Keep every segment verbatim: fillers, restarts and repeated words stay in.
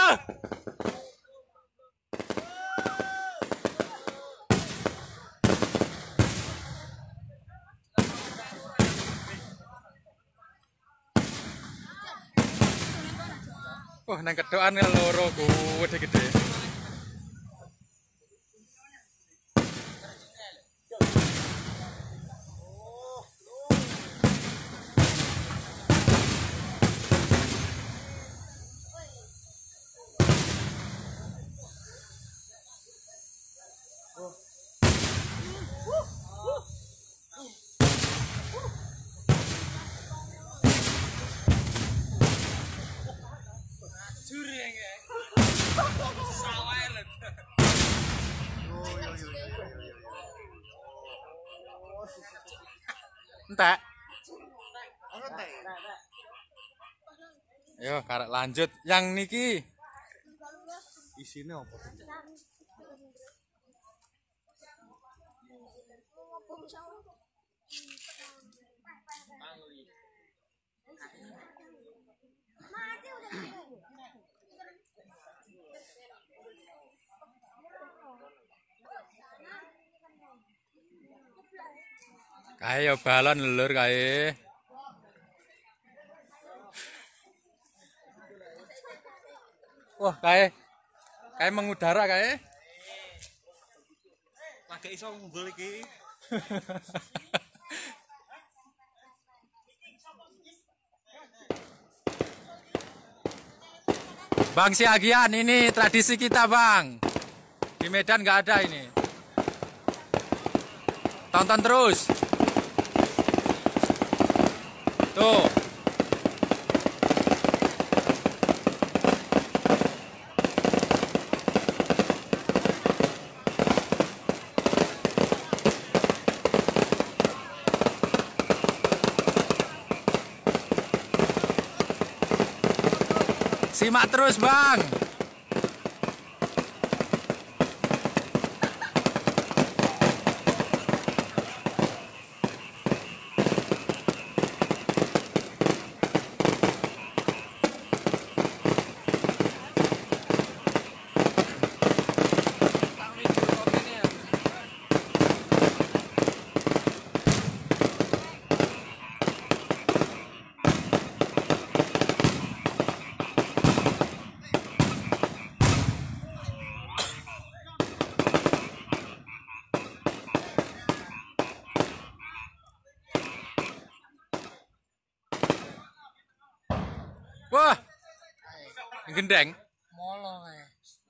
Wah, nang kedokan loro ku gede-gede. Entek. Yo, karek lanjut yang niki. Isine apa? Kae yo balon lur kae. Wah, kae. Kae mengudara kae. Lagi iso ngumpul iki. Bang Siagian, ini tradisi kita bang. Di Medan nggak ada ini. Tonton terus. Tuh. Simak terus bang. Wah, gendeng. Molo kae.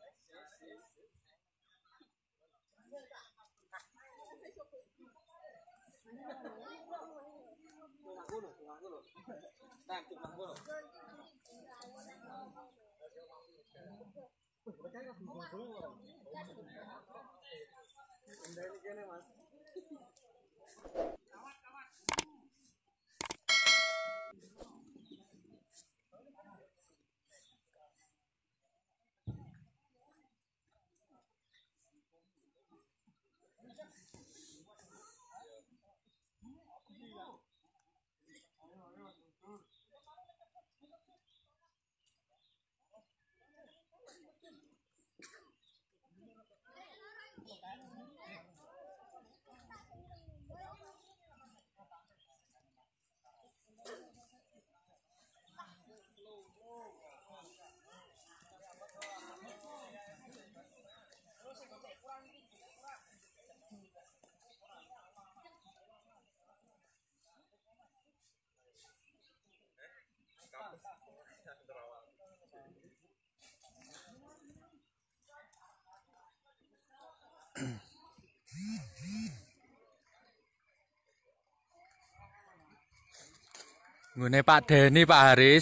Ngene Pak Deni, Pak Haris.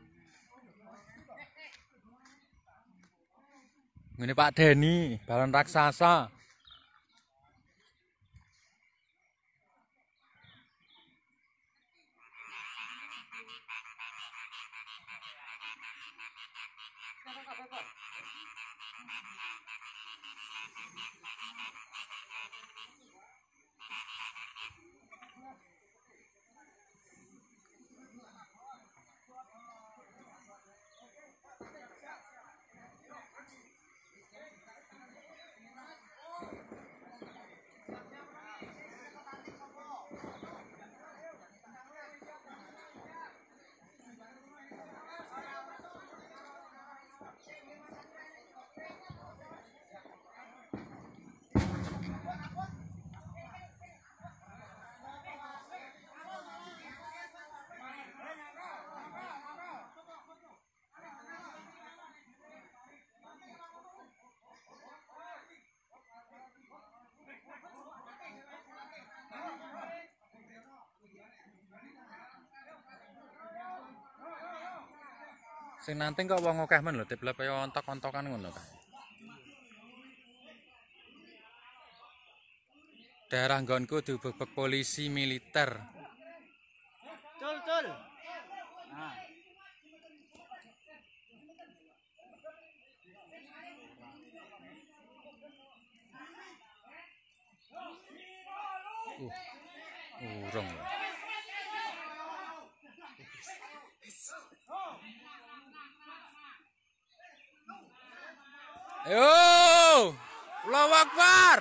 Ngene Pak Deni, balon raksasa. Sing nanti kok wong akeh men lho, tiblep kaya ontok-ontokan ngono kae. Daerah nggonku diubek polisi militer. Cul, cul. Nah. Uh, urung lho. Ayo! Allahu Akbar!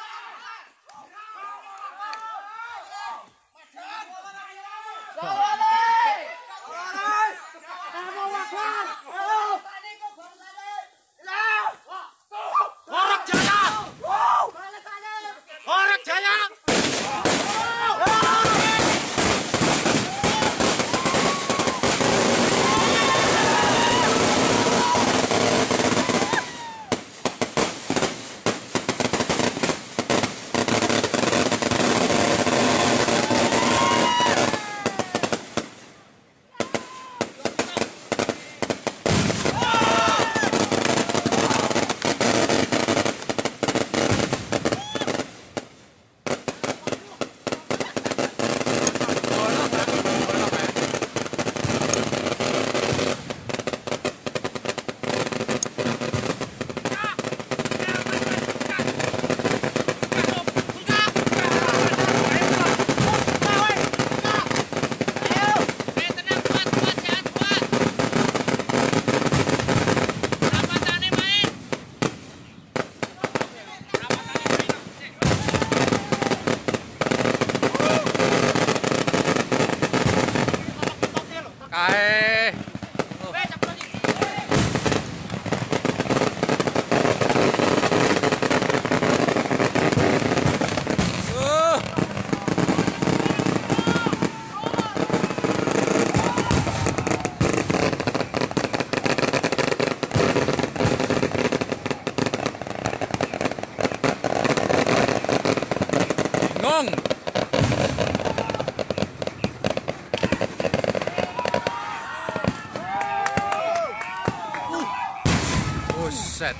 Kae. Uh. Ngong. Buset.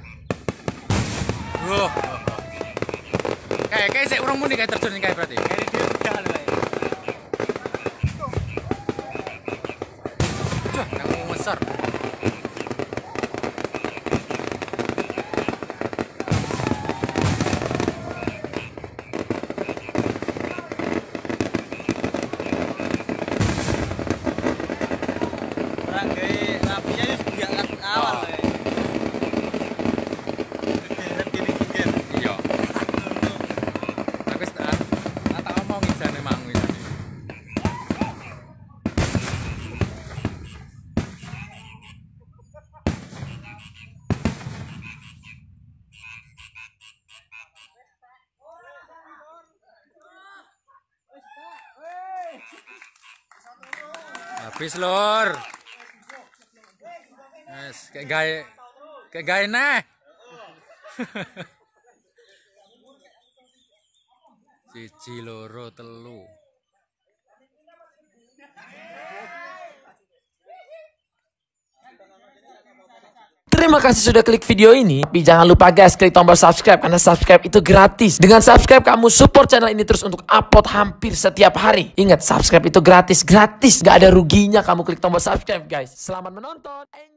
Wah. Kayak kayak sik urung muni kayak terjun kayak berarti. Kayak dia udah lho. Cuk, kamu besar. Orang gawe rapinya wis biak awal lho. Gegeret gini geger. Iya. Aku tak tak omong ijane mangu iki. Habis lur. Wes, kayak gawe kayak gawe neh. Siji loro telu. Terima kasih sudah klik video ini. Tapi jangan lupa guys, klik tombol subscribe karena subscribe itu gratis. Dengan subscribe kamu support channel ini terus untuk upload hampir setiap hari. Ingat, subscribe itu gratis, gratis. Gak ada ruginya kamu klik tombol subscribe guys. Selamat menonton.